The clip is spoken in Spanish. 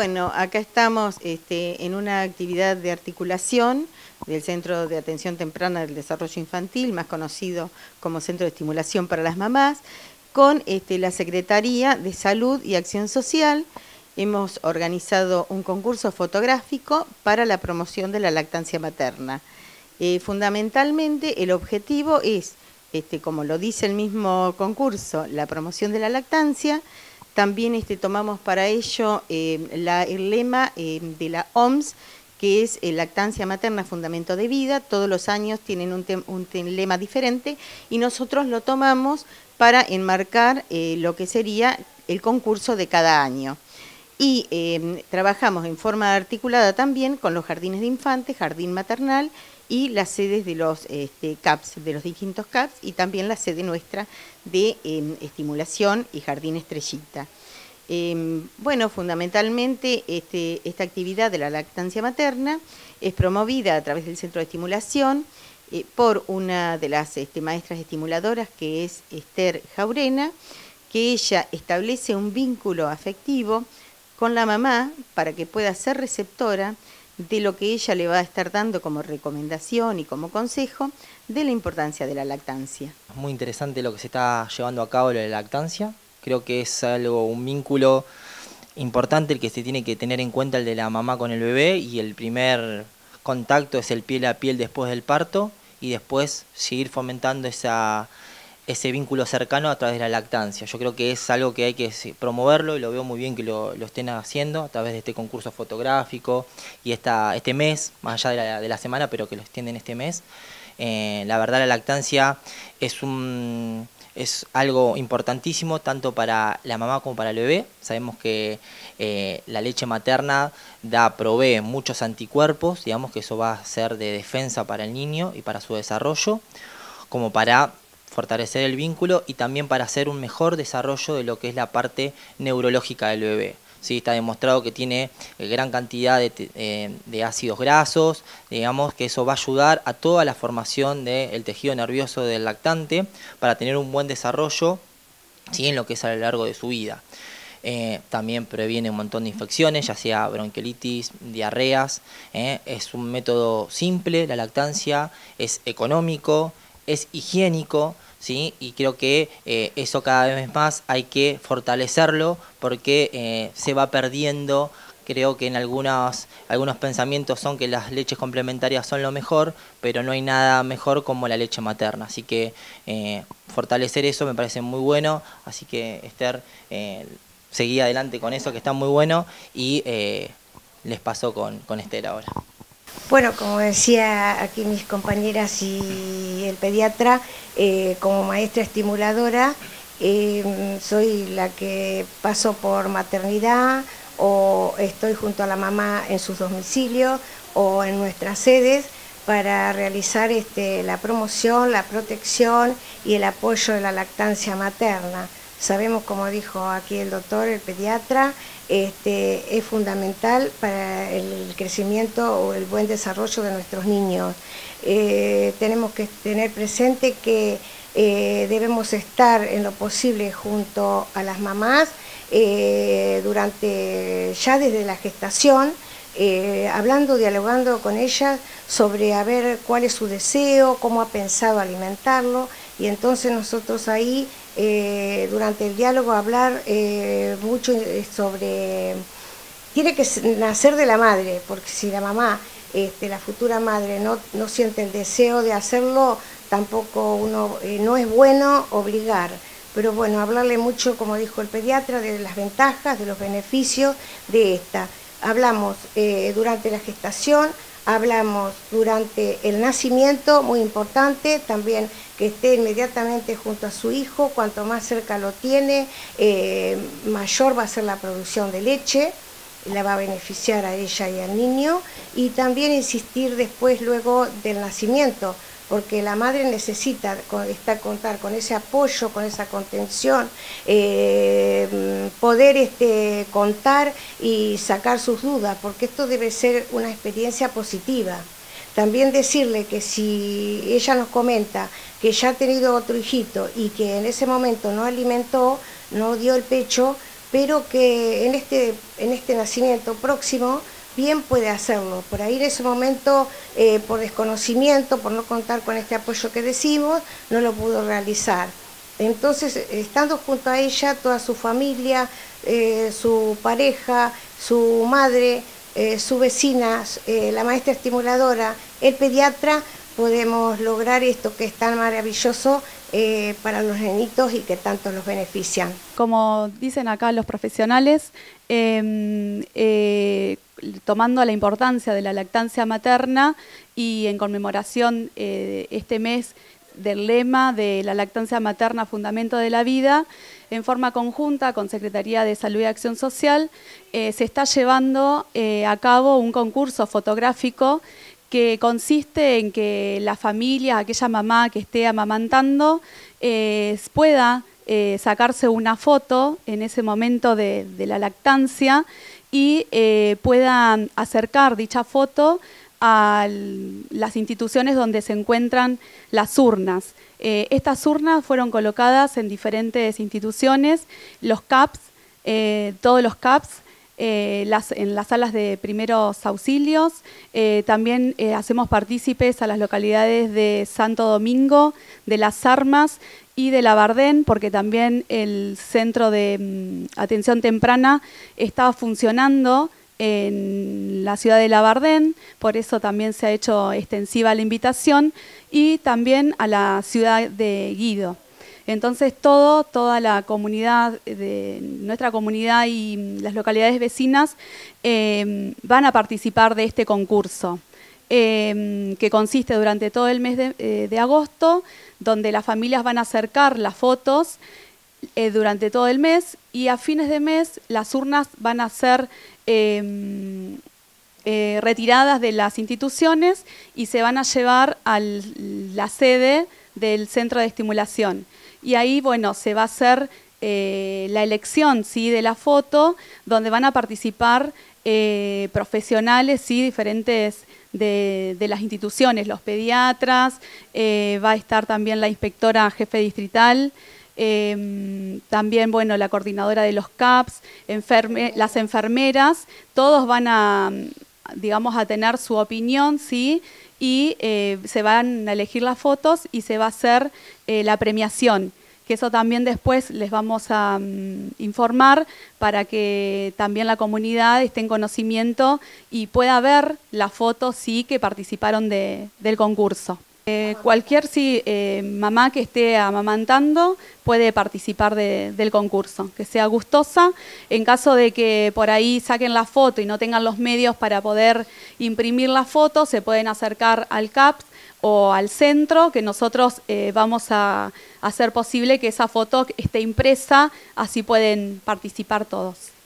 Bueno, acá estamos en una actividad de articulación del Centro de Atención Temprana del Desarrollo Infantil, más conocido como Centro de Estimulación para las Mamás, con la Secretaría de Salud y Acción Social. Hemos organizado un concurso fotográfico para la promoción de la lactancia materna. Fundamentalmente el objetivo es, como lo dice el mismo concurso, la promoción de la lactancia. También tomamos para ello el lema de la OMS, que es lactancia materna, fundamento de vida. Todos los años tienen un lema diferente y nosotros lo tomamos para enmarcar lo que sería el concurso de cada año. Y trabajamos en forma articulada también con los jardines de infantes, jardín maternal y las sedes de los CAPS, de los distintos CAPS, y también la sede nuestra de estimulación y jardín Estrellita. Bueno, fundamentalmente esta actividad de la lactancia materna es promovida a través del Centro de Estimulación por una de las maestras estimuladoras, que es Esther Jaurena, que ella establece un vínculo afectivo con la mamá para que pueda ser receptora de lo que ella le va a estar dando como recomendación y como consejo de la importancia de la lactancia. Muy interesante lo que se está llevando a cabo, lo de la lactancia. Creo que es un vínculo importante el que se tiene que tener en cuenta, el de la mamá con el bebé, y el primer contacto es el piel a piel después del parto, y después seguir fomentando ese vínculo cercano a través de la lactancia. Yo creo que es algo que hay que promoverlo, y lo veo muy bien que lo estén haciendo a través de este concurso fotográfico y este mes, más allá de la semana, pero que lo extienden este mes. La verdad, la lactancia es algo importantísimo tanto para la mamá como para el bebé. Sabemos que la leche materna provee muchos anticuerpos, digamos que eso va a ser de defensa para el niño y para su desarrollo, como para fortalecer el vínculo y también para hacer un mejor desarrollo de lo que es la parte neurológica del bebé. Sí, está demostrado que tiene gran cantidad de ácidos grasos, digamos que eso va a ayudar a toda la formación del tejido nervioso del lactante para tener un buen desarrollo, ¿sí?, en lo que es a lo largo de su vida. También previene un montón de infecciones, ya sea bronquiolitis, diarreas. Es un método simple, la lactancia, es económico, es higiénico, ¿sí? Y creo que eso cada vez más hay que fortalecerlo, porque se va perdiendo. Creo que en algunos pensamientos son que las leches complementarias son lo mejor, pero no hay nada mejor como la leche materna. Así que fortalecer eso me parece muy bueno. Así que, Esther, seguí adelante con eso, que está muy bueno, y les paso con Esther ahora. Bueno, como decía aquí mis compañeras y el pediatra, como maestra estimuladora, soy la que paso por maternidad o estoy junto a la mamá en sus domicilios o en nuestras sedes para realizar la promoción, la protección y el apoyo de la lactancia materna. Sabemos, como dijo aquí el doctor, el pediatra, es fundamental para el crecimiento o el buen desarrollo de nuestros niños. Tenemos que tener presente que debemos estar en lo posible junto a las mamás ya desde la gestación, hablando, dialogando con ellas sobre a ver cuál es su deseo, cómo ha pensado alimentarlo, y entonces nosotros ahí durante el diálogo hablar mucho sobre, tiene que nacer de la madre, porque si la mamá, la futura madre no siente el deseo de hacerlo, tampoco no es bueno obligar. Pero bueno, hablarle mucho, como dijo el pediatra, de las ventajas, de los beneficios de esta. Hablamos durante la gestación, hablamos durante el nacimiento, muy importante, también que esté inmediatamente junto a su hijo. Cuanto más cerca lo tiene, mayor va a ser la producción de leche, la va a beneficiar a ella y al niño, y también insistir después, luego del nacimiento, porque la madre necesita contar con ese apoyo, con esa contención, poder contar y sacar sus dudas, porque esto debe ser una experiencia positiva. También decirle que si ella nos comenta que ya ha tenido otro hijito y que en ese momento no alimentó, no dio el pecho, pero que en este nacimiento próximo bien puede hacerlo. Por ahí en ese momento, por desconocimiento, por no contar con este apoyo que decimos, no lo pudo realizar. Entonces, estando junto a ella, toda su familia, su pareja, su madre, su vecina, la maestra estimuladora, el pediatra, podemos lograr esto que es tan maravilloso para los nenitos y que tanto los benefician. Como dicen acá los profesionales, tomando la importancia de la lactancia materna y en conmemoración este mes del lema de la lactancia materna, fundamento de la vida, en forma conjunta con Secretaría de Salud y Acción Social, se está llevando a cabo un concurso fotográfico que consiste en que la familia, aquella mamá que esté amamantando, pueda sacarse una foto en ese momento de la lactancia y pueda acercar dicha foto a las instituciones donde se encuentran las urnas. Estas urnas fueron colocadas en diferentes instituciones, los CAPS, todos los CAPS, en las salas de primeros auxilios. También hacemos partícipes a las localidades de Santo Domingo, de Las Armas y de Labardén, porque también el centro de atención temprana estaba funcionando en la ciudad de Labardén, por eso también se ha hecho extensiva la invitación, y también a la ciudad de Guido. Entonces toda la comunidad, nuestra comunidad y las localidades vecinas van a participar de este concurso, que consiste durante todo el mes de agosto, donde las familias van a acercar las fotos durante todo el mes, y a fines de mes las urnas van a ser retiradas de las instituciones y se van a llevar a la sede del centro de estimulación. Y ahí, bueno, se va a hacer la elección, ¿sí?, de la foto, donde van a participar profesionales, ¿sí?, diferentes de las instituciones, los pediatras, va a estar también la inspectora jefe distrital, también, bueno, la coordinadora de los CAPS, las enfermeras, todos van a, digamos, a tener su opinión, ¿sí?, y se van a elegir las fotos y se va a hacer la premiación, que eso también después les vamos a informar para que también la comunidad esté en conocimiento y pueda ver las fotos, sí, que participaron del concurso. Cualquier mamá que esté amamantando puede participar del concurso, que sea gustosa. En caso de que por ahí saquen la foto y no tengan los medios para poder imprimir la foto, se pueden acercar al CAPS o al centro, que nosotros vamos a hacer posible que esa foto esté impresa, así pueden participar todos.